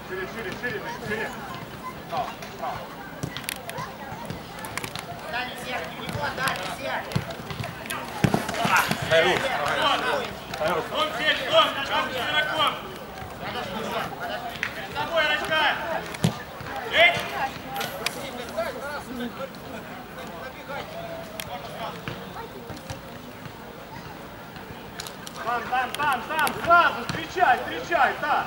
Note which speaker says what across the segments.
Speaker 1: Шире. Право.
Speaker 2: Дальний всех, дальний всех.
Speaker 3: Он сели, он, нажал широко. Перед тобой, Рачка. Эй! Там, сразу, встречай, да.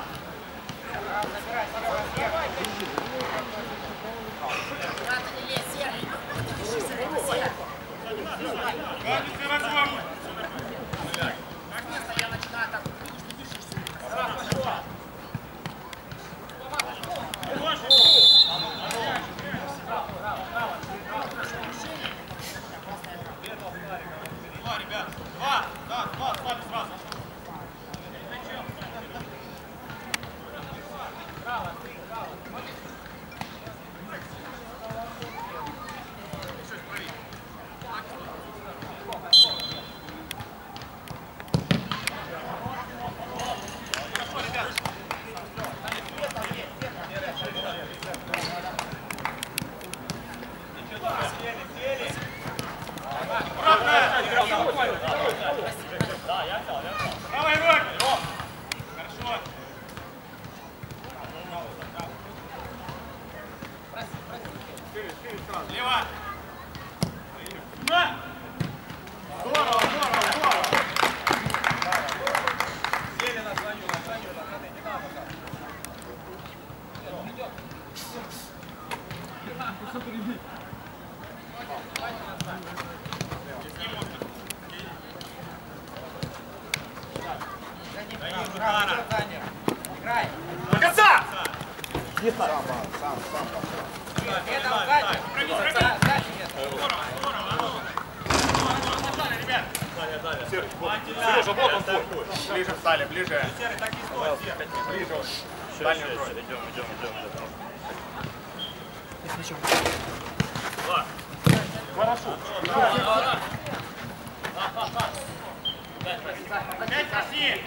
Speaker 1: Сережа, вот он твой. Ближе встали, ближе. Ближе. Дальний крой.
Speaker 3: Идем.
Speaker 1: Хорошо.
Speaker 3: Опять проси.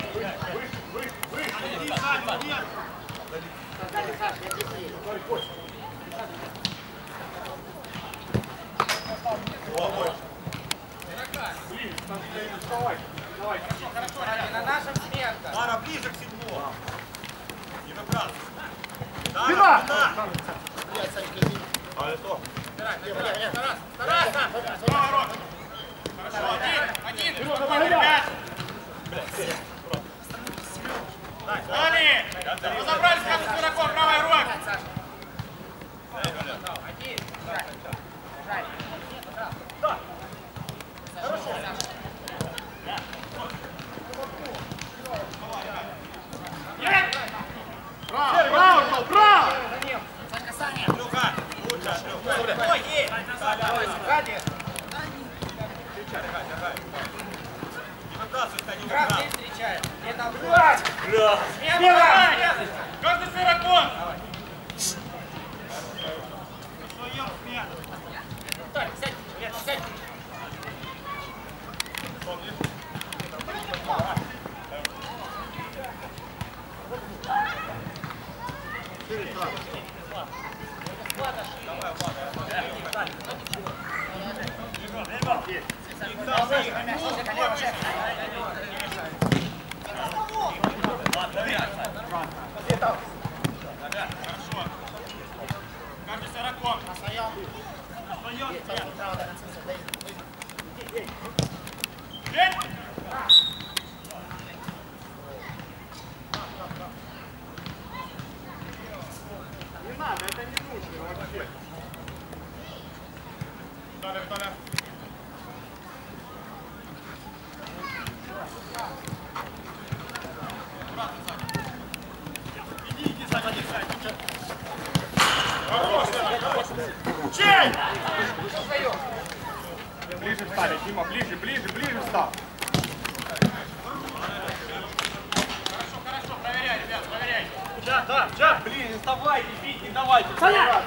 Speaker 1: Давай.
Speaker 2: На нашем смерти.
Speaker 3: Пара ближе к седьмому. Не выбраться.
Speaker 1: Спина!
Speaker 3: А это?
Speaker 2: Тарас!
Speaker 3: Хорошо, один. Ребят. Дали! Разобрались, как с игроком, правая рука!
Speaker 2: Один.
Speaker 1: Право!
Speaker 2: Касание.
Speaker 3: Люха!
Speaker 2: Ой, ей! Сзади.
Speaker 3: Не выбрасывай, не
Speaker 2: Красный встречает. Не толкнуть.
Speaker 3: Смело! Каждый широко! Своем смело!
Speaker 2: Сядь.
Speaker 3: Каждый широко!
Speaker 2: На своем.
Speaker 1: Не надо, это не нужно вообще.
Speaker 3: Виталя. Иди сзади. Чей!
Speaker 1: Ближе встали, Дима, ближе встал.
Speaker 3: Хорошо, проверяй, ребят, проверяй.
Speaker 1: Да, блин, вставайте, бить, не давайте. Саня!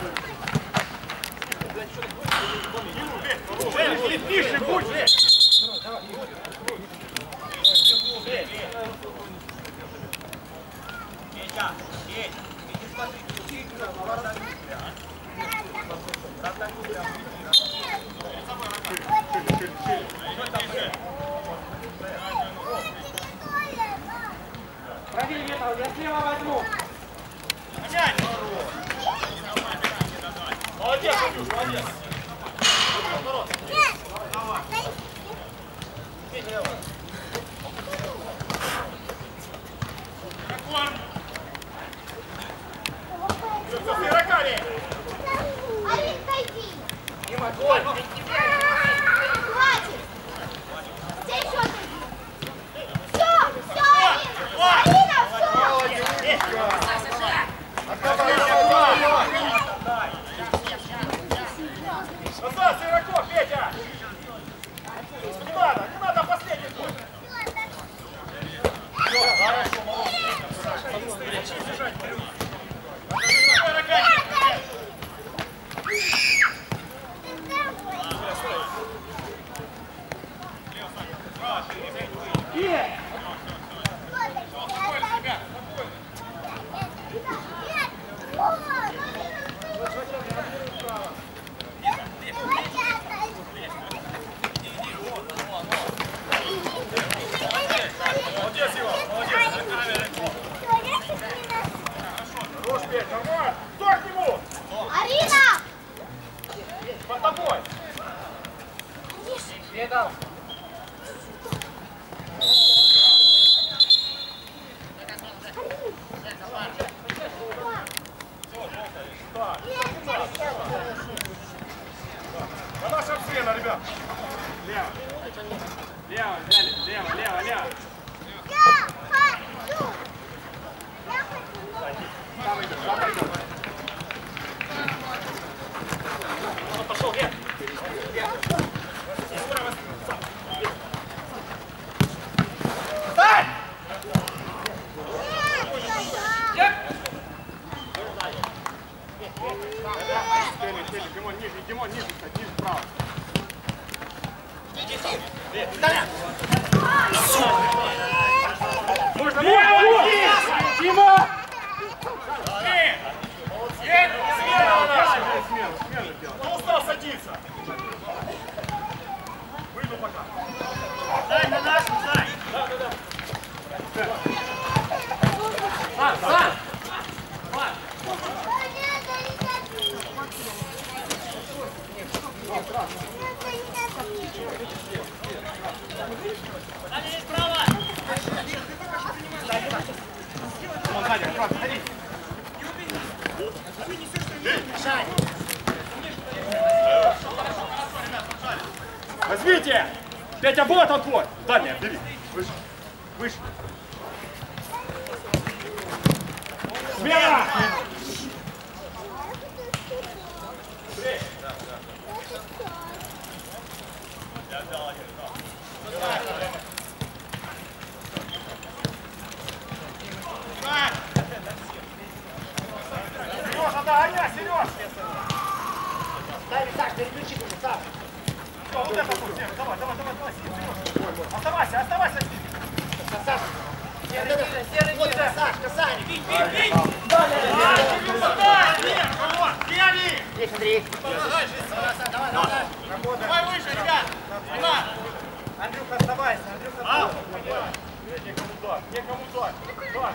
Speaker 1: Тише, будь!
Speaker 3: Петя,
Speaker 2: Правее метр, я слева возьму.
Speaker 3: Молодец, Андрюш, молодец.
Speaker 1: Димон, ниже, ниже, вправо. Можно, Дима!
Speaker 3: Кто устал садиться? Выйду пока.
Speaker 2: Дай на нашу, дай!
Speaker 1: Сан! Возьмите! Петя, вот он твой! Дальше, бери! Выше! Выше! Смело!
Speaker 3: Сережа, догоняй, Сереж!
Speaker 2: Дай, Саш, переключи, Саш.
Speaker 3: Все, вот это вот, Сереж, давай, Сереж. Оставайся с ним.
Speaker 2: Саш, серый ниже, Саш, касание. Бей! Есть, Андрей.
Speaker 3: Давай выше, ребят!
Speaker 2: Андрюха, оставайся, Андрюха.
Speaker 3: Некому дать. Давай.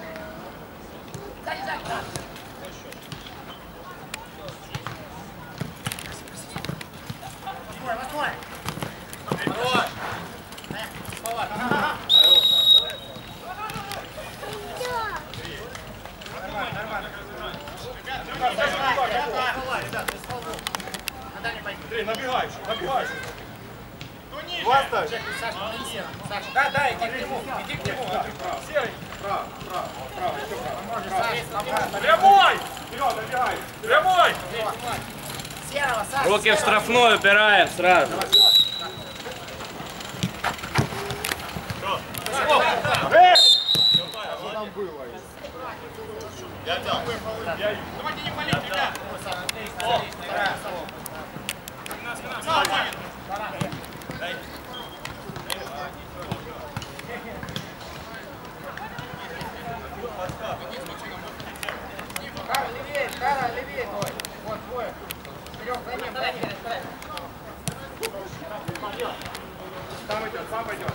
Speaker 2: Восьмой.
Speaker 3: Андрей, набегаешь.
Speaker 1: Два ставь!
Speaker 2: Да, да, иди к нему,
Speaker 3: Серый.
Speaker 1: Право.
Speaker 3: Прямой! Вперед, набегай. Прямой!
Speaker 2: Серого, Саш.
Speaker 4: Руки в штрафную упираем сразу.
Speaker 1: Что там было?
Speaker 3: Давайте не палить, ребят!
Speaker 2: Кара, левее твой. Вот твой. Серег, за ним, за ним.
Speaker 1: Сам идет, сам пойдет.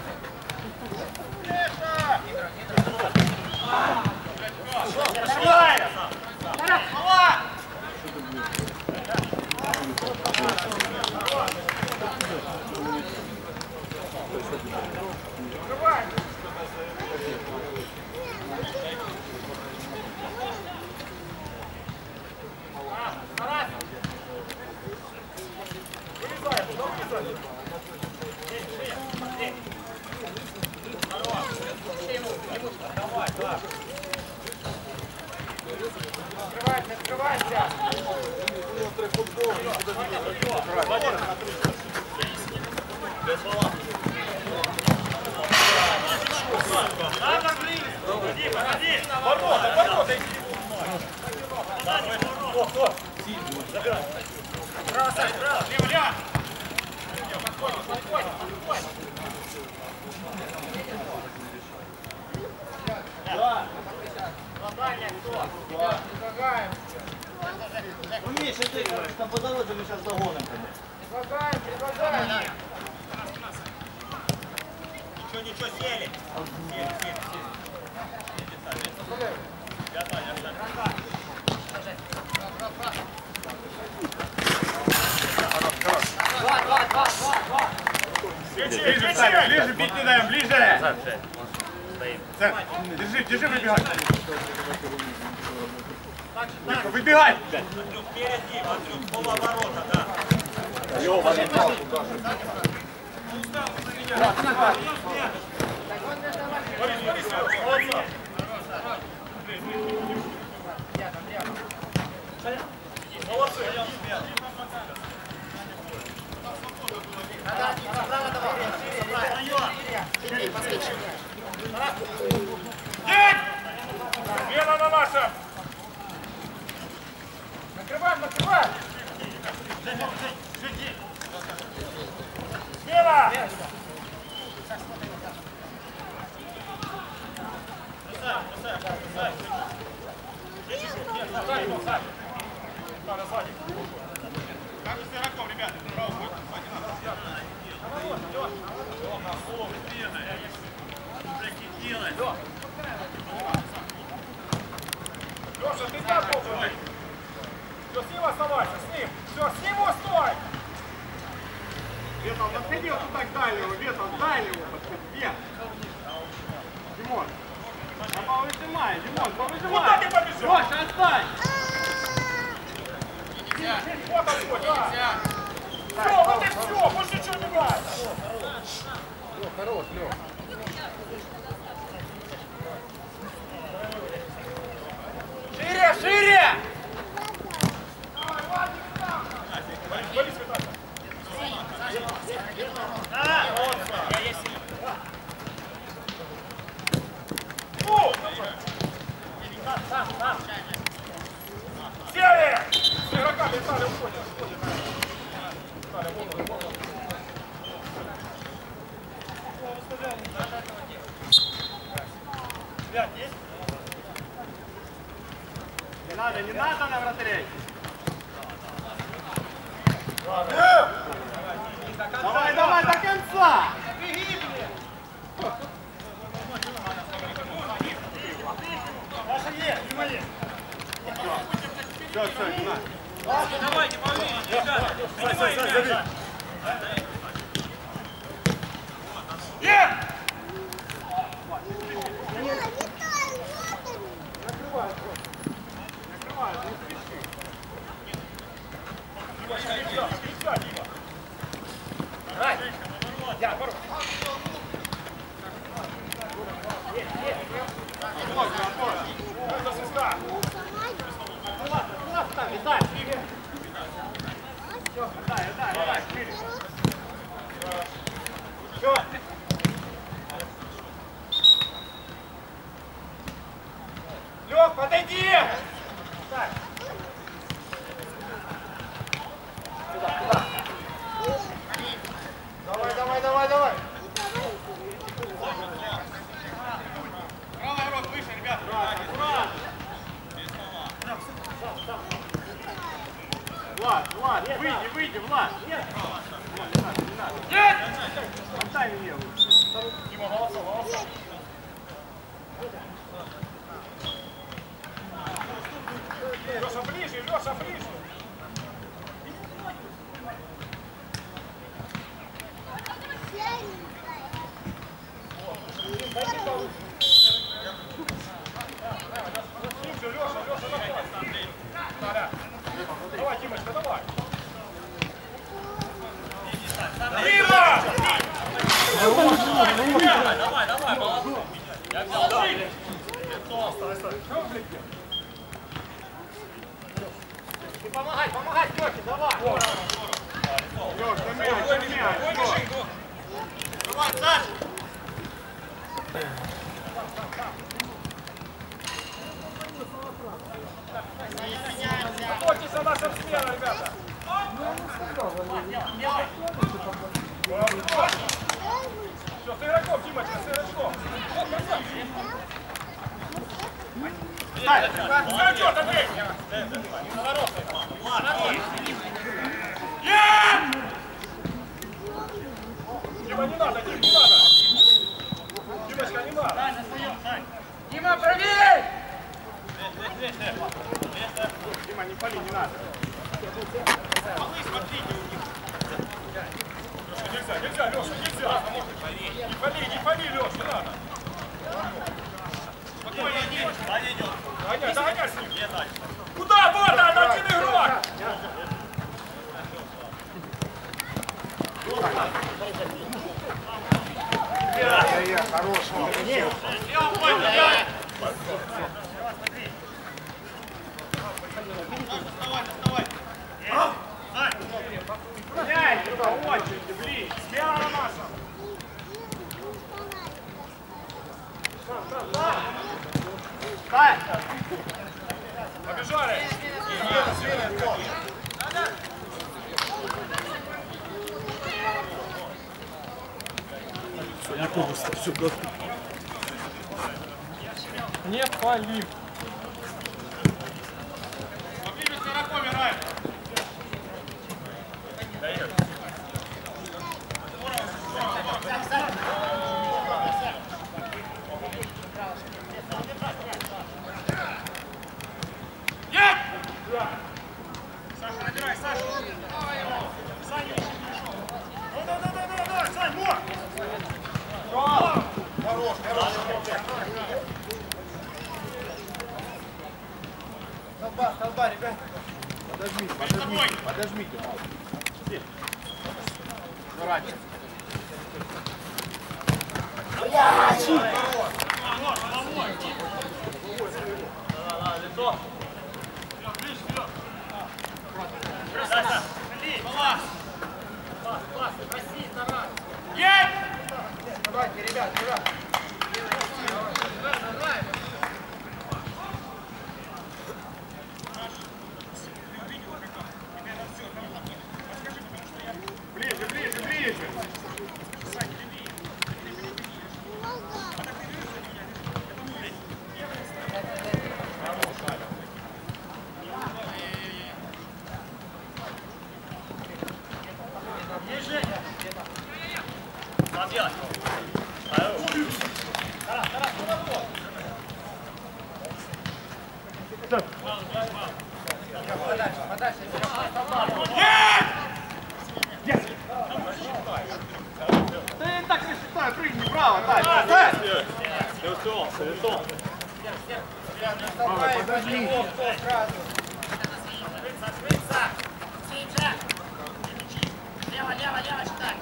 Speaker 2: Открывайся!
Speaker 5: Ну, Миша, ты там по дороге мы сейчас догоним.
Speaker 2: Предлагаем.
Speaker 5: Ничего, сели.
Speaker 1: Ближе встали, ближе, бить не даем, ближе! Держи, выбегай! Выбегай!
Speaker 5: Впереди, Андрюк, полоборота, да.
Speaker 1: Смело на наша!
Speaker 2: Накрываем!
Speaker 1: Смело! Как с игроком, ребята? Право будет. Леша, ты там должен быть. Все, с ним оставайся, с ним. Все, с ним стой. Ветон, подходи вот туда к дальнему, Ветон, дальнему подходи. Вверх. Димон. Повыжимай, Димон, повыжимай. Куда ты побежал? Леша, отстань. Вот он твой, да. Все, вот и все, больше ничего не надо. Хорош, Лёх.
Speaker 2: Шире!
Speaker 1: Сели! С игроками стали уходят. Не надо на вратарей. Давай, до конца! Все, не надо.
Speaker 4: Давайте, ребята.
Speaker 1: Лёх, подойди! Давай. Правый рот выше, ребята. Ура! Влад, выйди, Влад. Нет. Не надо. Нет! Отдай мне.
Speaker 3: Дима, молодца. Леша, ближе. Леша, давай, Димочка, давай. Дима!
Speaker 5: Давай, молодцы. Я взял.
Speaker 2: Помогай, Лёхе, давай.
Speaker 1: Лёш, на мяч.
Speaker 5: Давай, Саш!
Speaker 3: Охотись за нашим сменом, ребята. Все, с игроком, Димочка, с игроком. Скачет, Андрей! Дима, не надо, Дим, не надо. Димочка, не надо.
Speaker 2: Дима, проверь!
Speaker 1: Дима, не пали, не надо.
Speaker 3: Нельзя, Леша, нельзя. Не пали, Леша, не надо.
Speaker 5: Спокойно, Ваня идет.
Speaker 3: Догоняй с ним. Куда? Вот она, один игрок.
Speaker 1: Хорошего. Мяч туда, очередь, блин.
Speaker 3: Смело на наша.
Speaker 1: Встань!
Speaker 3: Побежали.
Speaker 1: Не пали.
Speaker 3: Поближе с игроком играем. Нет! Саша, набирай, Саша. Саня. Давай, Сань, мор! Хорош.
Speaker 2: Столба, ребят.
Speaker 1: Подожмите.
Speaker 2: Давайте, ребят.
Speaker 1: Ближе.
Speaker 2: Подальше.
Speaker 1: Да я так не считаю, прыгни, браво, дальше.
Speaker 2: Подожди. Сразу.
Speaker 5: Лево, считай.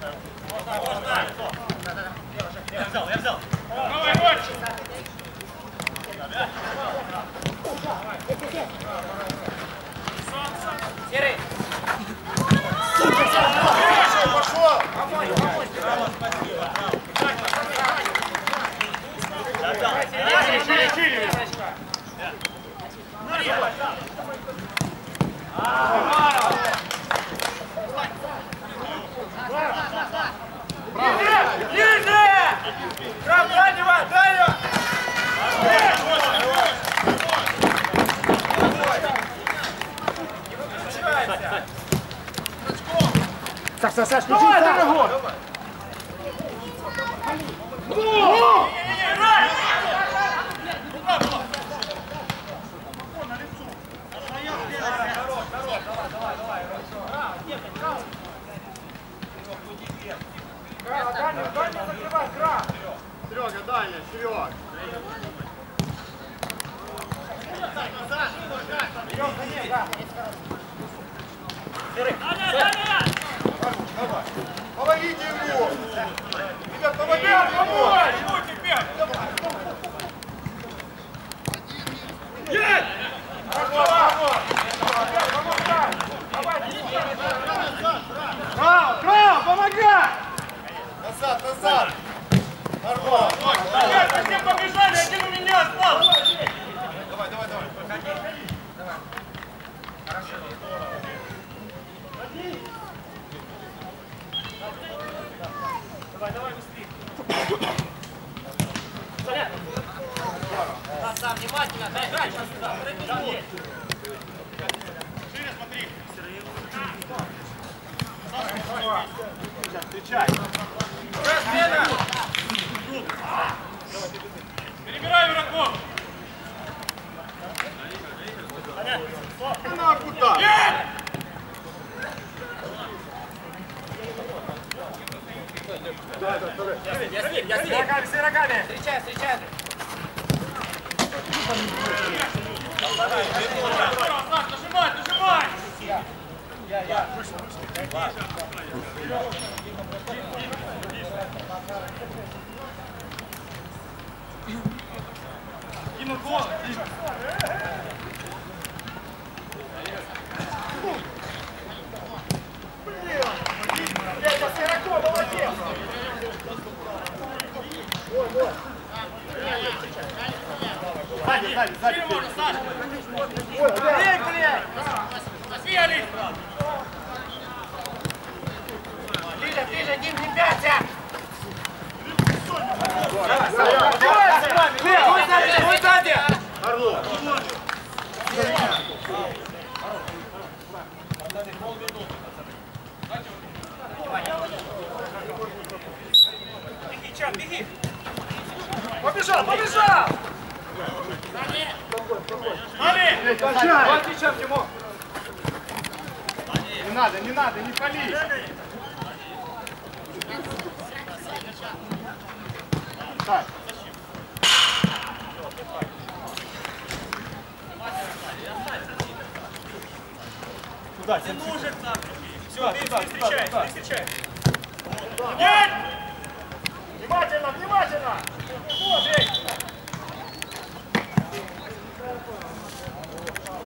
Speaker 3: Я взял.
Speaker 1: Давай, Рочи!
Speaker 2: Серый.
Speaker 3: Пошел!
Speaker 1: Чили!
Speaker 3: Ниже! Прав, дальнего, дальнего!
Speaker 1: Саш, не читай! Дорогой! Серега, дальше, Серега!
Speaker 3: Помогите ему! Ребят, помогите ему!
Speaker 1: Есть! Крау, помогай!
Speaker 3: Назад! Нормально!
Speaker 1: Все побежали, один у меня остался!
Speaker 3: Давай!
Speaker 1: Давай, быстрее!
Speaker 2: Сам, внимательно, дай дальше сюда.
Speaker 1: Шире смотри! Сейчас, встречай! Перебирай игроков!
Speaker 3: На куда?
Speaker 2: Я с ним.
Speaker 3: С рогами!
Speaker 2: Встречай.
Speaker 1: Саш, нажимай! Дима, гол!
Speaker 3: Это Сираков, молодец!
Speaker 1: Сзади! Можно, Саш! Сверли!
Speaker 2: Ближе, Дим, не пятся!
Speaker 3: Будь сзади! Орлов!
Speaker 1: Беги!
Speaker 3: Побежал!
Speaker 1: Али!
Speaker 3: Отвечай, Тимон! Не надо, не пали! Так. Куда?
Speaker 1: Ты нужен там!
Speaker 3: Все, встречай!
Speaker 1: Нет!
Speaker 3: Внимательно! Вот, эй!